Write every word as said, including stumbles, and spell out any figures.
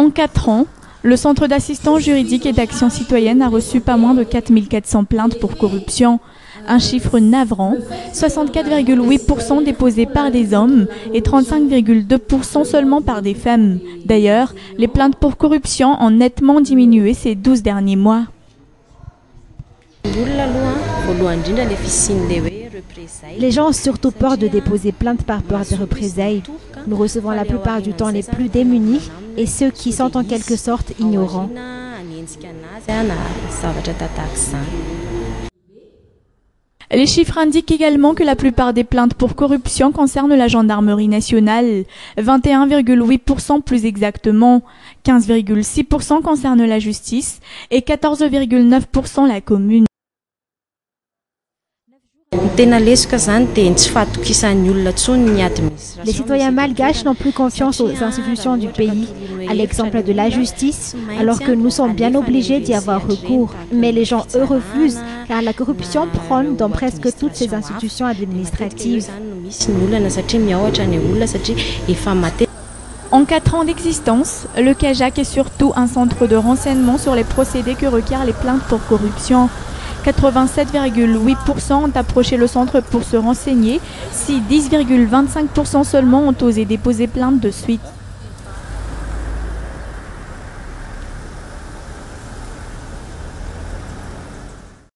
En quatre ans, le Centre d'assistance juridique et d'action citoyenne a reçu pas moins de quatre mille quatre cents plaintes pour corruption. Un chiffre navrant, soixante-quatre virgule huit pour cent déposées par des hommes et trente-cinq virgule deux pour cent seulement par des femmes. D'ailleurs, les plaintes pour corruption ont nettement diminué ces douze derniers mois. Les gens ont surtout peur de déposer plainte par peur des représailles. Nous recevons la plupart du temps les plus démunis et ceux qui sont en quelque sorte ignorants. Les chiffres indiquent également que la plupart des plaintes pour corruption concernent la gendarmerie nationale, vingt et un virgule huit pour cent plus exactement, quinze virgule six pour cent concernent la justice et quatorze virgule neuf pour cent la commune. Les citoyens malgaches n'ont plus confiance aux institutions du pays, à l'exemple de la justice, alors que nous sommes bien obligés d'y avoir recours. Mais les gens, eux, refusent, car la corruption prône dans presque toutes ces institutions administratives. En quatre ans d'existence, le CAJAC est surtout un centre de renseignement sur les procédés que requièrent les plaintes pour corruption. quatre-vingt-sept virgule huit pour cent ont approché le centre pour se renseigner, si dix virgule vingt-cinq pour cent seulement ont osé déposer plainte de suite.